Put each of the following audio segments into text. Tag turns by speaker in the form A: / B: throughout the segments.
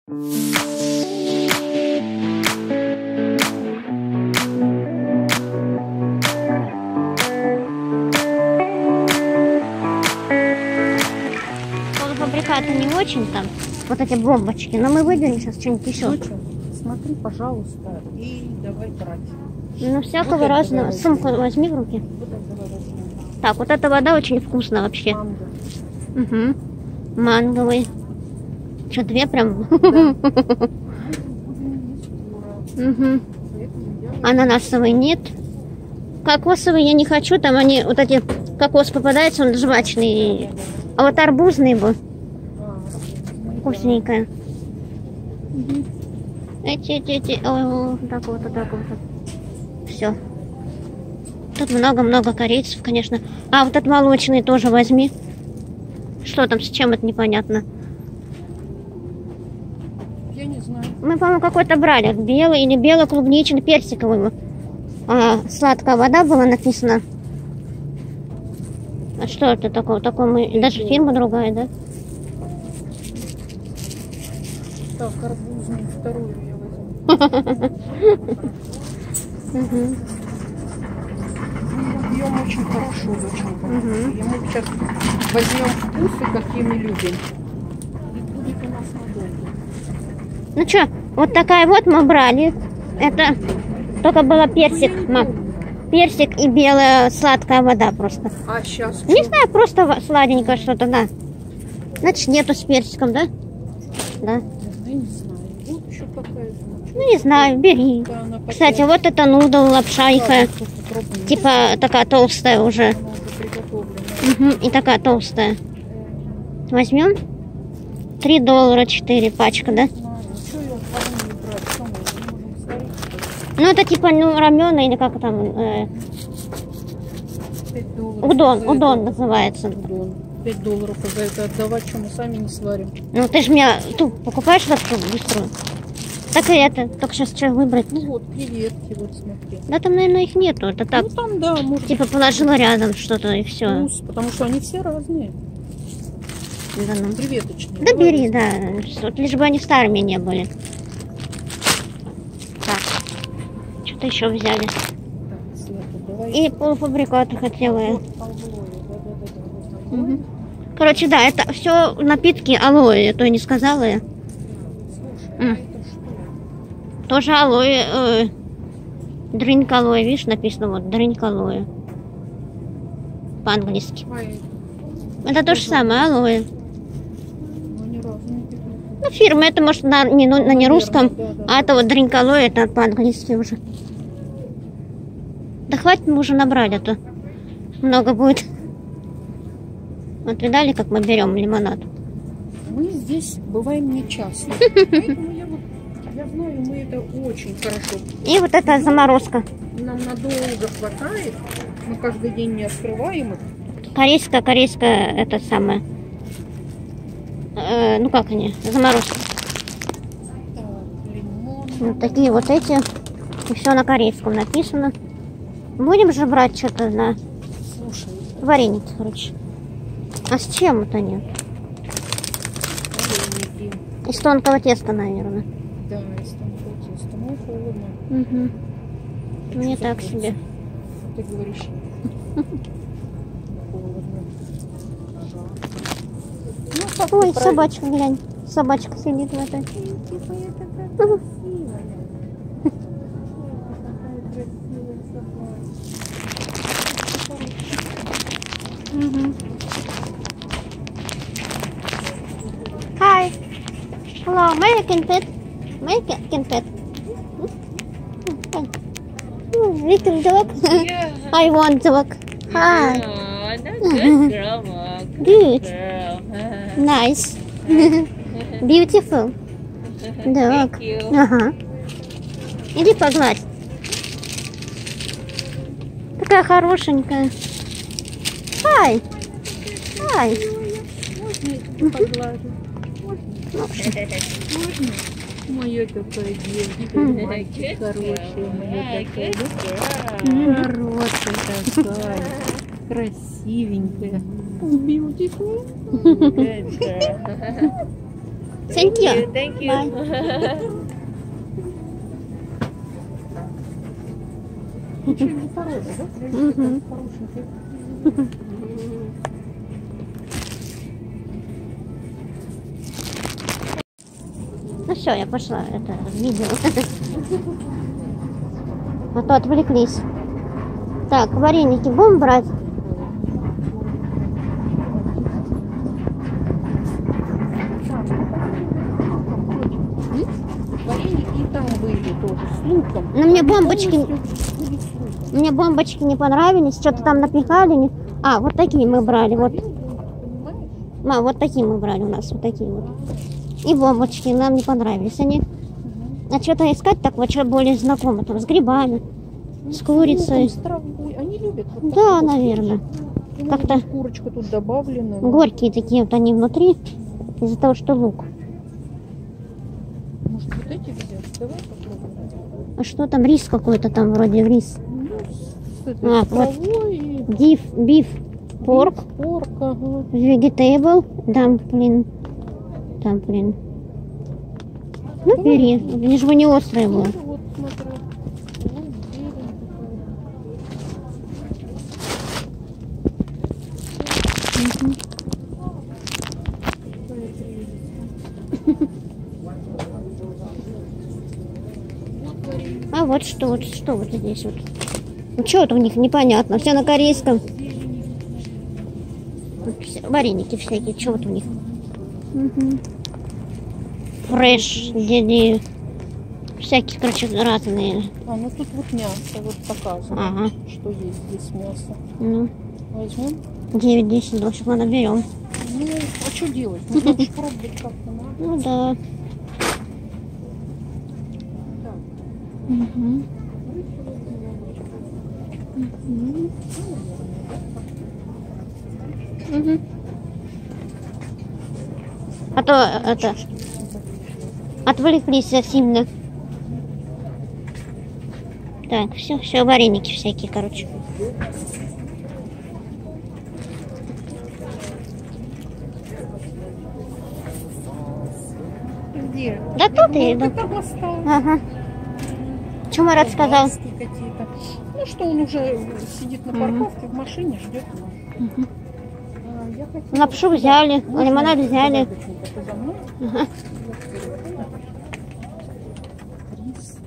A: Полуфабрикаты не очень там, вот эти бомбочки, но мы выберем сейчас что-нибудь еще.
B: Ну, смотри, пожалуйста, и давай брать.
A: Ну, всякого вот разного. Сумку возьми в руки.
B: Вот
A: так, вот эта вода очень вкусная вообще.
B: Манго.
A: Угу. Манговый. Что, две прям?
B: Да.
A: Угу. Ананасовый нет. Кокосовый я не хочу, там они, вот эти, кокос попадается, он жвачный. А вот арбузный был. Вкусненькая. Угу. Эти. Ой, так вот. Все. Тут много-много корейцев, конечно. А, вот этот молочный тоже возьми. Что там, с чем это непонятно?
B: Я не знаю.
A: Мы, по-моему, какой-то брали. Белый или бело-клубничный, персиковый. Сладкая вода была написана. А что это такое? Мы... Даже фирма другая, да?
B: Так, арбузную вторую я возьму. Пьем очень хорошо, очень хорошо. И мы сейчас возьмем вкусы, какие мы любим. И будет у нас надолго.
A: Ну что, вот такая вот мы брали. Это только было персик, персик и белая сладкая вода просто.
B: А сейчас
A: не знаю, просто сладенькое что-то, да. Значит, нету с персиком, да? Да.
B: Я не знаю. Вот еще какая-то.
A: Ну, не знаю, бери. Да, кстати, вот это нудл, лапша ихая. Типа такая толстая уже. Угу, и такая толстая. Возьмем? $3 4 пачка, да? Ну, это типа рамен или как там? Удон называется.
B: $5 за это отдавать, что мы сами не сварим.
A: Ну, ты же меня тут покупаешь такую быструю? Так и это, только сейчас что выбрать?
B: Ну вот, креветки, вот смотри.
A: Да там, наверное, их нету, это так.
B: Ну там, да, может.
A: Типа положила рядом что-то и все.
B: Вкус, потому что они все разные.
A: Да, ну.
B: Креветочные.
A: Да бери, да. Лишь бы они старыми не были. Так. Что-то еще взяли.
B: Так, Света, давай.
A: И полуфабрикаты хотела я.
B: Угу.
A: Короче, да, это все напитки алоэ, то я не сказала я.
B: Слушай,
A: тоже алоэ, дринк алоэ, видишь, написано вот, дринк алоэ. По-английски. Это то же самое, алоэ. Ну, фирма, это может на не русском, а это вот дринк алоэ, это по-английски уже. Да хватит, мы уже набрали, а то много будет. Вот видали, как мы берем лимонад?
B: Мы здесь бываем не часто. Поэтому я знаю, мы это очень хорошо.
A: И вот эта заморозка.
B: Нам надолго хватает. Мы каждый день не открываем их.
A: Корейская, это самое. Ну как они? Заморозка.
B: Так, лимон.
A: Вот такие вот эти. И все на корейском написано. Будем же брать что-то на...
B: Слушай.
A: Варенье, короче. А с чем это нет?
B: Вареники.
A: Из тонкого теста, наверное.
B: Да, из тонкого теста. Ну, холодно.
A: Угу. Мне так себе.
B: Ты говоришь. Холодно. Ну,
A: ой, собачка, глянь. Собачка сидит в этой.
B: Типа я такая красивая.
A: Hi. Hello, American pet. American pet. Little dog.
C: Yeah.
A: I want dog. Hi.
C: Oh, that's good girl, Mom.
A: Good.
C: Girl.
A: Nice. Beautiful. Dog.
C: Thank you.
A: Ага. Иди погладь. Такая хорошенькая. Hi. Hi.
B: Можно погладить? Можно? Моя такая девочка, мальчик хорошая, моя такая, да? Хорошая такая, красивенькая. Beautiful.
C: Good girl.
A: Thank you.
C: Thank you.
A: Bye.
B: Ничего не порода, да?
A: Мгм.
B: Хорошенький.
A: Ну все, я пошла это видео. А то отвлеклись. Так, вареники будем брать?
B: Вареники и там были тоже с луком.
A: Но мне бомбочки,
B: Полностью были с луком.
A: мне бомбочки не понравились. Что-то там напихали. А, вот такие мы брали. Вот.
B: Понимаешь?
A: Мам, вот такие мы брали у нас. Вот такие вот. И бомбочки нам не понравились они. А что-то искать так вот, что более знакомо. Там с грибами, с курицей.
B: С травой. Они любят вот
A: Да,
B: такое.
A: наверное.
B: Ну,
A: как-то-
B: вот курочка тут добавлена.
A: Горькие такие вот они внутри. Из-за того, что лук.
B: Может, вот эти взять? Давай попробуем.
A: А что там? Рис какой-то там вроде рис.
B: Ну, с этой
A: А,
B: с травой и
A: Биф, порк,
B: порк, ага.
A: vegetable, дамплин. Ну, бери. Лишь бы не острые было.
B: Ну, вот смотри. Лук, зелень
A: А вот что вот здесь вот. Ну, что это у них непонятно. Все на корейском. Вареники всякие, что вот у них. Фреш, деди. Всякие, короче, разные.
B: А, ну тут вот мясо, вот показано,
A: Ага.
B: что есть здесь мясо.
A: Ну,
B: Возьмем.
A: 9-10 дольщик мы наберем.
B: Ну, а что делать? Ну, надо ж пробовать как-то надо.
A: Ну да.
B: Так.
A: Мгм. Мгм. А то это отвлеклись сильно. Так, все, вареники всякие, короче.
B: Где?
A: Да тут и
B: Ну,
A: да.
B: ты там осталось.
A: Ага. Что Марат сказал?
B: Колбаски какие-то. Ну, что он уже сидит на парковке в машине, ждет нас. А, я хотела-
A: Лапшу взяли,
B: Можно
A: лимонад
B: я
A: взяли.
B: давай, доченька, ты за мной?
A: Ага.
B: Рис.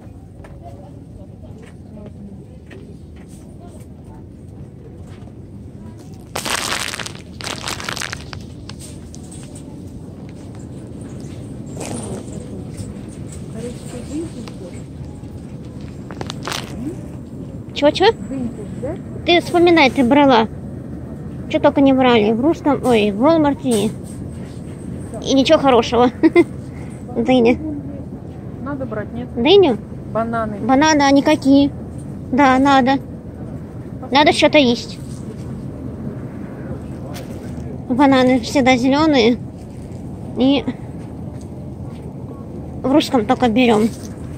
B: Корейскую дыньку взять?
A: Чего?
B: Дыньку взять?
A: Ты вспоминай, ты брала. Что только не брали. В русском, ой, в Walmart и ничего хорошего. Дыня.
B: Надо брать, нет?
A: Дыню?
B: Бананы.
A: Бананы, они какие? Да, надо. Надо что-то есть. Бананы всегда зеленые. И в русском только берем.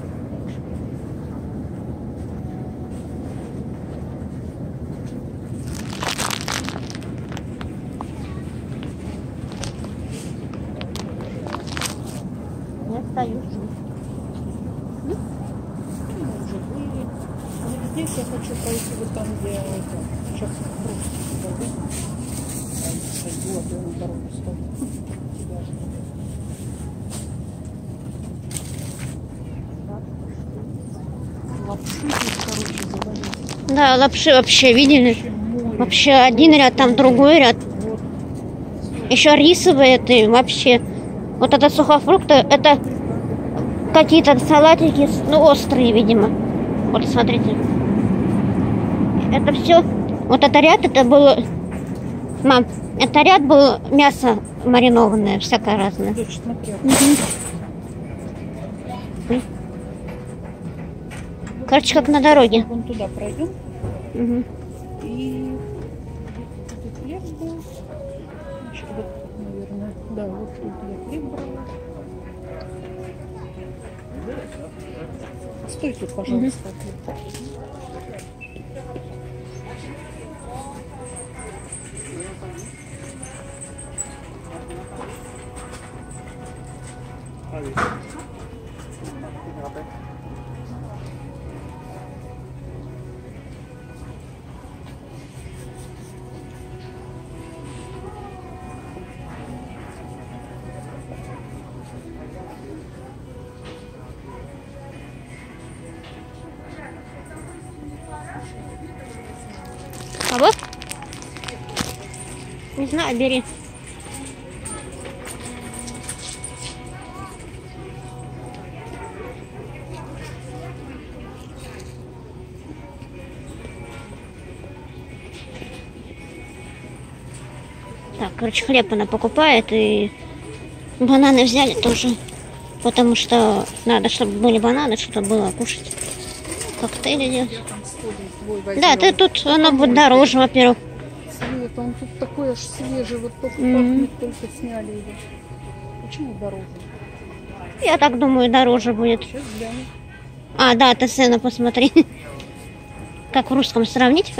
A: Не остаюсь.
B: Мы уже были. Вот здесь я хочу пойти вот там, где это, сейчас просто туда выйду. Пойду, а то я на дорогу стою. Тебя жду. Лапшу здесь, короче, завалили.
A: Да, лапши вообще видели?
B: Море.
A: Вообще один ряд, там другой ряд.
B: Вот.
A: Еще рисовые это вообще. Вот это сухофрукты, это какие-то салатики, ну, острые, видимо. Вот смотрите. Это все. Вот это ряд, это было. Мам, это ряд был мясо маринованное, всякое разное.
B: Дочь, смотри.
A: Короче, как на дороге.
B: Вон туда пройдем.
A: Мгм.
B: И тут хлеб был. Значит, вот, наверное, да, вот тут я хлеб брала. Стой тут, пожалуйста.
A: А вот? Не знаю, бери. Так, короче, хлеб она покупает, и бананы взяли тоже, потому что надо, чтобы были бананы, чтобы было кушать. Коктейли делать. Да, ты тут, оно будет дороже, во-первых.
B: Цвет, он тут такой аж свежий, вот только пахнет, только сняли его. Почему дороже?
A: Я так думаю, дороже будет.
B: Сейчас глянем.
A: А, да, ты цену посмотри. Как в русском сравнить?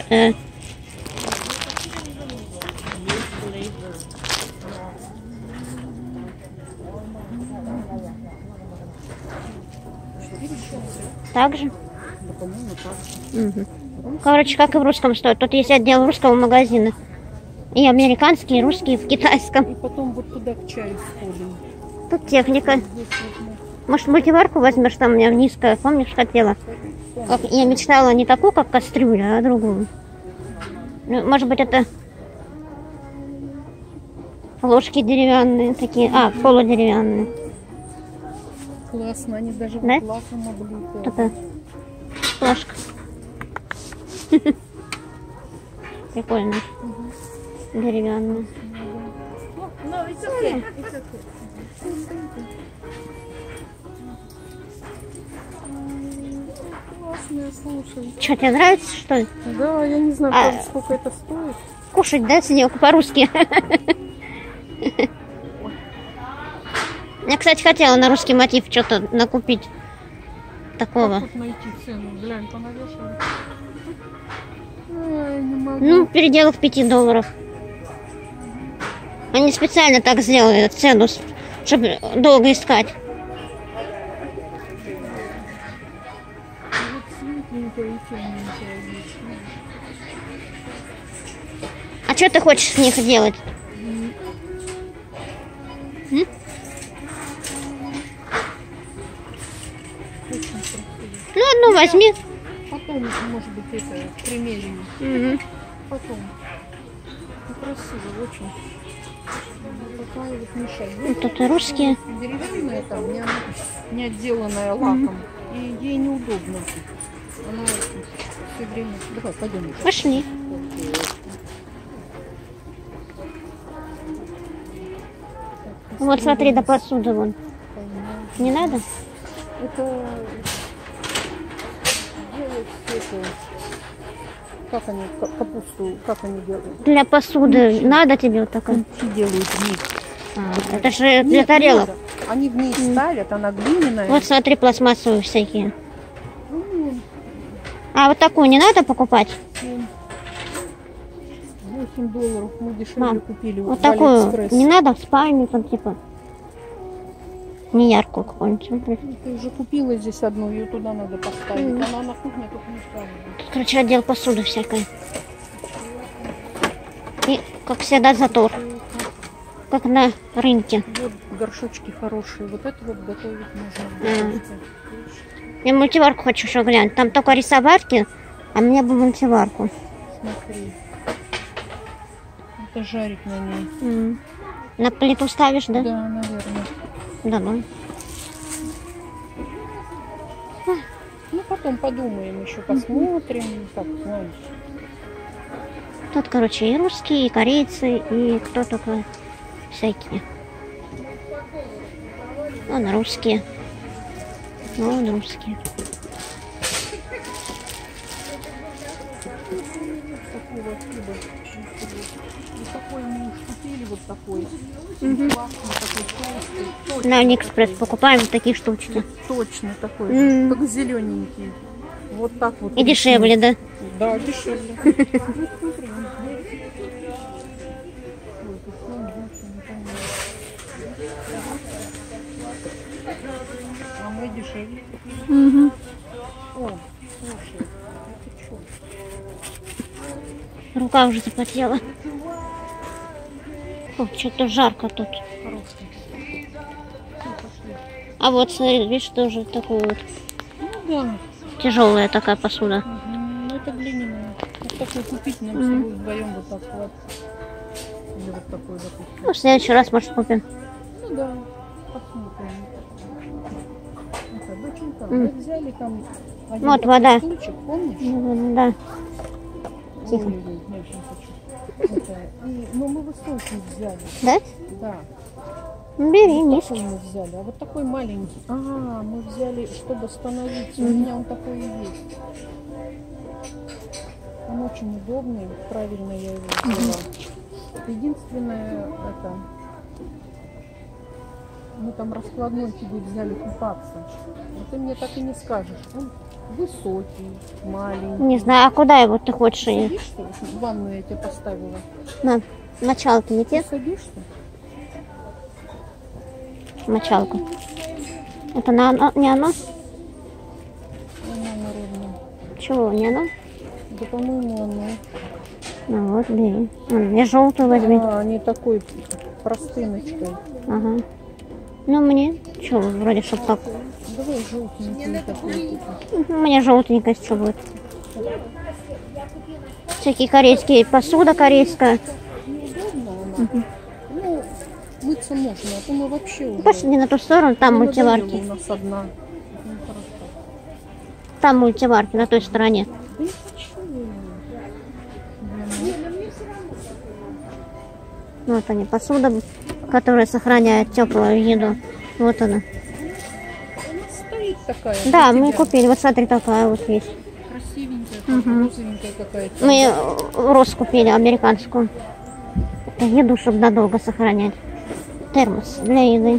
A: Так же?
B: Да, по-моему, так же.
A: Угу. Короче, как и в русском стоит. Тут есть отдел русского магазина. И американский, и русский в китайском.
B: И потом вот туда к чаю сходим.
A: Тут техника.
B: Здесь вот мы
A: Может, мультиварку возьмешь, там у меня низкая, помнишь, хотела? Как я мечтала не такую, как кастрюля, а другую. Ну, может быть, это ложки деревянные такие, полудеревянные.
B: классно, они даже
A: Да?
B: вот лаком облиты.
A: Это флажка. Прикольно. Деревянная.
C: No, it's okay. It's okay.
B: Классные, слушай.
A: Что, тебе нравится, что ли?
B: Да, я не знаю, правда, сколько это стоит.
A: Кушать, да, синёк, по-русски? Я, кстати, хотела на русский мотив что-то накупить такого.
B: Как тут найти цену? Глянь, понавешали. Ай, не могу.
A: Ну, в пределах $5. Они специально так сделали цену, чтобы долго искать.
B: Вот светленькая и темненькая здесь.
A: А что ты хочешь с них делать? М?
B: Очень красиво.
A: Ну, одну возьми.
B: Потом, может быть, это примерим.
A: Мгм.
B: Потом. Ну, красиво, очень. Такая вот мешать.
A: Вот тут и русские.
B: Деревянная там, не отделанная лаком. И ей неудобно. Она все время... Давай, пойдем.
A: Пошли. Вот смотри, до посуды вон. Не надо?
B: Это делают это. Как они капусту, как они делают?
A: Для посуды надо тебе вот такая?
B: Кульки делают в них.
A: Это же для
B: Нет,
A: тарелок.
B: надо. Они в ней ставят, она глиняная.
A: Вот смотри, пластмассовые всякие.
B: Ну,
A: А вот такую не надо покупать?
B: $8 мы дешевле
A: Мам,
B: купили
A: Вот
B: в
A: такую
B: Алиэкспресс.
A: не надо в спальне, там типа не яркую какую-нибудь. Смотри.
B: Ты уже купила здесь одну, ее туда надо поставить. Она на кухне тут не ставит.
A: Тут, короче, отдел посуды всякой. И, как всегда, затор. Как на рынке.
B: Вот горшочки хорошие. Вот это вот готовить можно.
A: Я мультиварку хочу еще глянуть. Там только рисоварки, а мне бы мультиварку.
B: Смотри. Это жарить на ней.
A: На плиту ставишь, да?
B: Да, наверное.
A: Да, ну.
B: Ну, потом подумаем еще, посмотрим. Так, знаешь.
A: Тут, короче, и русские, и корейцы, и кто только всякие. Вон русские. Вон русские.
B: Такого хлеба. Вот такой мы уж купили, вот такой. Классный, такой толстый.
A: На Алиэкспресс покупаем вот такие штучки.
B: Точно такой,
A: М.
B: как зелененький. Вот так вот.
A: И дешевле, да?
B: Да, дешевле. дешевле.
A: Угу.
B: О, слушай, это что?
A: Рука уже запотела. О, что-то жарко тут.
B: Хороший. Ну, пошли.
A: А вот, смотри, видишь, тоже такой вот
B: Ну да.
A: тяжелая такая посуда.
B: Мгм. Ну это глиняная. Вот такой купить нам с собой вдвоем вот так хватит. Или вот такой, допустим.
A: Ну, в следующий раз, может, купим.
B: Ну да, посмотрим. Это, доченька, мы взяли там один
A: Вот
B: такой
A: вода.
B: стульчик, помнишь?
A: Да. Тихо.
B: Ой, я очень хочу. Это, и, ну мы высокий взяли.
A: Да?
B: Да.
A: Ну, бери,
B: Вот
A: низкий.
B: такой мы взяли, а вот такой маленький. А, мы взяли, чтобы остановиться. У меня он такой и есть. Он очень удобный, правильно я его взяла. Единственное, это, мы там раскладной тебе взяли купаться. Но ты мне так и не скажешь. Он высокий, маленький.
A: Не знаю, а куда его ты хочешь?
B: Садишься? В ванную я тебе поставила.
A: На, мочалку не
B: Ты
A: те?
B: садишься?
A: Мочалку. Это не оно?
B: Она народная.
A: Чего, не оно?
B: Да, по-моему, оно.
A: Ну вот, бери. Я желтую возьми.
B: А, не такой простыночкой.
A: Ага. Ну мне, что, вроде чтоб так.
B: Давай желтенький такой. Типа.
A: Мне желтенькая что будет. Всякие корейские, посуда корейская.
B: Неудобно она. Ну, мыться можно, а то мы вообще уже...
A: Пошли на ту сторону, там
B: Ну,
A: мультиварки.
B: надоело у нас одна. Ну, хорошо.
A: Там мультиварки на той стороне.
B: Да не хочу.
A: Вот они, посуда, которая сохраняет теплую еду. Вот она.
B: Она стоит такая.
A: Да,
B: для
A: мы
B: тебя.
A: купили. Вот смотри, такая вот есть.
B: Красивенькая, так, розовенькая какая-то.
A: Мы роз купили, американскую. Это еду, чтобы надолго сохранять. Термос для еды.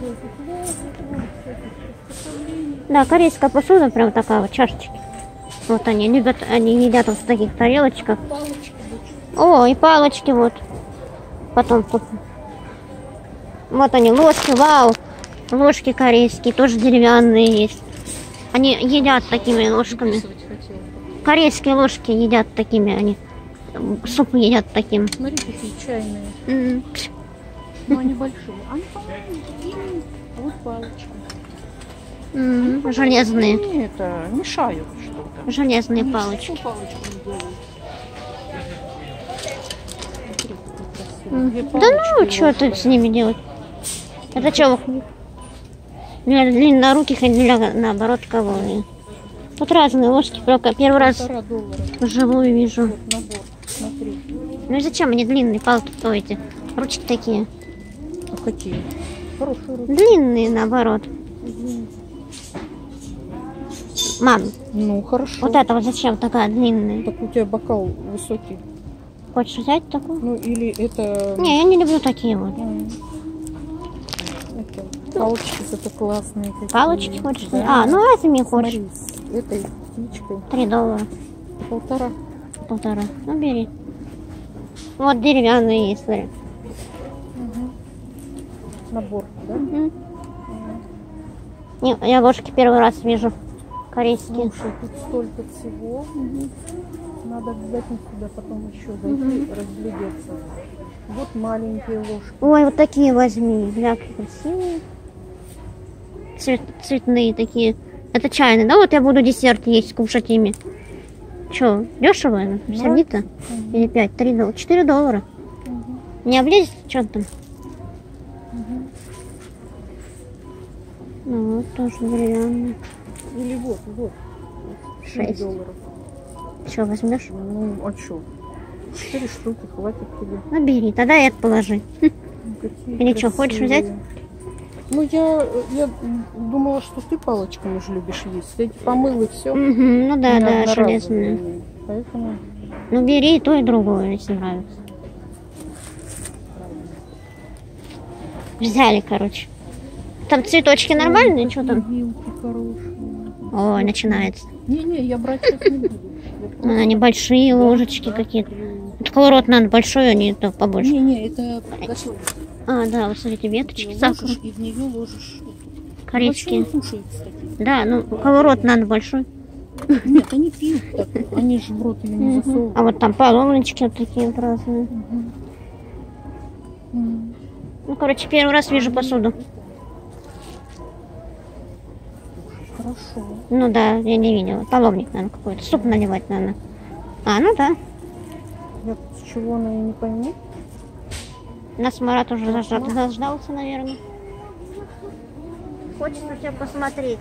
A: Да, корейская посуда, прям такая вот, чашечки. Вот они любят, они едят вот в таких тарелочках.
B: Палочка, дочь.
A: О, и палочки вот. Потом купим. Вот они, ложки, вау. Ложки корейские, тоже деревянные есть. Они едят такими ложками.
B: Записывать хотела.
A: Корейские ложки едят такими, они суп едят таким.
B: Смотри, какие чайные.
A: М.
B: Но они большие. Они, по-моему, такие. А вот палочка.
A: Железные.
B: Они это, мешают что-то.
A: Железные
B: Они
A: палочки.
B: что палочку не делают? Смотри, какой красивый. Две
A: Да
B: палочки
A: ну, что
B: ложка.
A: тут с ними делать? Это что, для длинноруких или для, наоборот, кого? Тут разные ложки, только первый раз
B: $1,5.
A: вживую вижу.
B: Вот набор, смотри.
A: Ну и зачем они длинные палки, то эти? Ручки такие.
B: А какие? Хорошие руки.
A: Длинные, наоборот. Мам,
B: Ну, хорошо.
A: вот это вот зачем такая длинная?
B: Так у тебя бокал высокий.
A: Хочешь взять такую?
B: Ну, или это...
A: Не, я не люблю такие вот.
B: Это палочки это классные какие.
A: Палочки хочешь?
B: Да.
A: А, ну возьми, хочешь.
B: Смотри, с этой птичкой.
A: $3.
B: 1,5.
A: 1,5. Ну бери. Вот деревянные есть, смотри.
B: Набор, да?
A: Мгм. Не, я ложки первый раз вижу. Корейские.
B: Слушай, тут столько всего. Надо обязательно сюда потом еще зайти, разглядеться. Вот маленькие ложки.
A: Ой, вот такие возьми. Бля, какие красивые. Цветные такие. Это чайные, да? Вот я буду десерт есть, кушать ими. Че, дешево это? Сердито? Или 5? $3? $4. Не облезет? Что там? Ну вот, тоже деревянные.
B: Или вот.
A: $6.
B: $7.
A: Что, возьмешь?
B: Ну, а что? 4 штуки хватит тебе.
A: Ну бери, тогда и это положи.
B: Ну, какие
A: Или что, хочешь
B: красивые.
A: взять?
B: Ну, я думала, что ты палочками же любишь есть. Эти помыл и все.
A: Мгм, ну да, да, железные.
B: Поэтому
A: Ну бери и то, и другое, если нравится. Взяли, короче. Там цветочки нормальные, что там?
B: вилки хорошие.
A: Ой, начинается.
B: Не, я брать сейчас не буду.
A: Ну, они большие ложечки какие-то. Такой рот надо большой, а не то побольше.
B: Не, это готовить.
A: А, да, вот смотрите, веточки, сахар.
B: Ложишь, и в нее ложишь
A: Корейские.
B: Вообще не кушают, кстати.
A: Да, ну, у кого рот надо большой.
B: Нет, они пьют так. Они же в рот ее не засовывают.
A: А вот там половнички вот такие вот разные. Ну, короче, первый раз вижу посуду.
B: Хорошо.
A: Ну да, я не видела. Половник, наверное, какой-то. Суп наливать, наверное. А, ну да.
B: Я с чего она, я не пойму.
A: Нас Марат уже заждался, наверное. Хочется тебя посмотреть.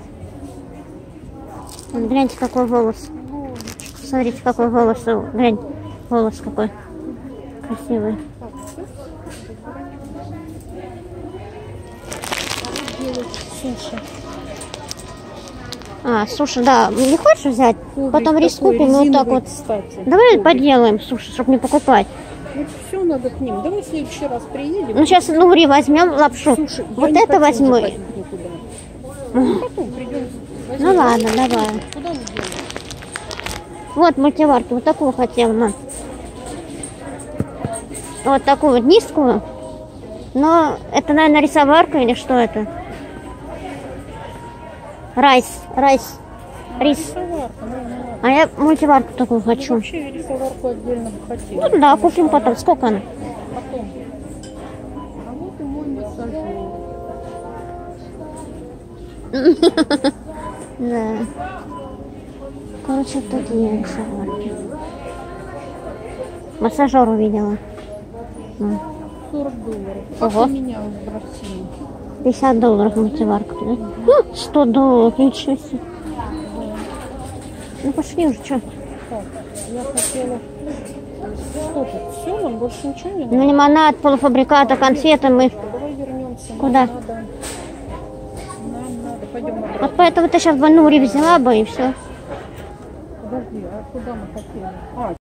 A: Вот, гляньте, какой волос. Смотрите, какой волос. Глянь, волос какой красивый.
B: Суши.
A: А, суши, да. Не хочешь взять?
B: Коврик
A: Потом рис
B: такой
A: купим, вот так
B: резиновый,
A: вот.
B: кстати.
A: Давай
B: Коврик.
A: поделаем суши, чтобы не покупать.
B: Вот все надо к ним. Давай в следующий раз приедем.
A: Ну, сейчас нури возьмем, лапшу.
B: Слушай,
A: Вот
B: я не
A: это
B: хочу
A: возьму.
B: уже ходить никуда. Ну, потом придем.
A: Ну ладно, давай.
B: Куда мы делаем?
A: Вот мультиварку, вот такую хотела, мам. Вот такую вот низкую. Но это, наверное, рисоварка или что это? Рис.
B: Рисоварка, ну ладно.
A: А я мультиварку такую
B: Ну,
A: хочу.
B: вообще рисоварку отдельно бы хотела.
A: Ну да, купим потом. Сколько она?
B: Потом. А вот и мой массажер.
A: Да. Короче, такие рисоварки. Массажер увидела.
B: 40 долларов. Как
A: Ого.
B: у меня в России.
A: $50 мультиварка. Да? $100, ничего себе. Ну пошли уже, что?
B: Так, я хотела... Что тут? Все, нам больше ничего не надо?
A: Ну, лимонад, полуфабрикаты, конфеты мы.
B: Давай вернемся.
A: Куда?
B: Нам надо. Пойдем обратно.
A: Вот поэтому ты сейчас бы нури взяла бы и все.
B: Подожди, а куда мы хотели? А,